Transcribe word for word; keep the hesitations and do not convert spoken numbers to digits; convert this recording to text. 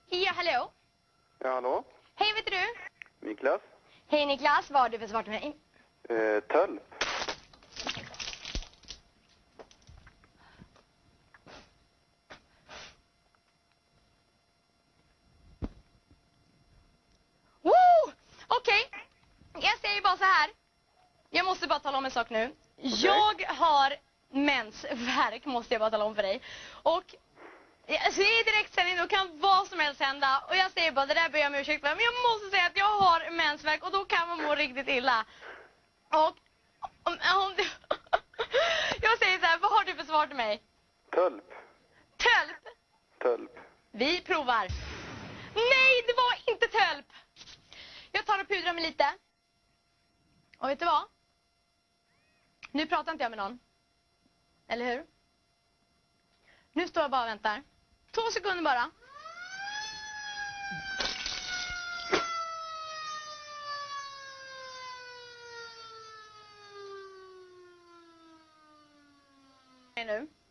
Ja, hallå? Ja, hallå? Hej, vet du? Niklas? Hej Niklas, vad har du för svar till mig? Eh, tölp. Woo! Okej, jag säger bara så här. Jag måste bara tala om en sak nu. Jag har mensvärk, måste jag bara tala om för dig. Och alltså, i direktsändning då kan vad som helst hända. Och jag säger bara, det där ber jag om ursäkt för. Men jag måste säga att jag har mensvärk och då kan man må riktigt illa. Och om, om du... jag säger så här, vad har du för svar till mig? Tölp. Tölp? Tölp. Vi provar. Nej, det var inte tölp. Jag tar och pudrar mig lite. Och vet du vad? Nu pratar inte jag med någon. Eller hur? Nu står jag bara och väntar. Två sekunder bara. Nu.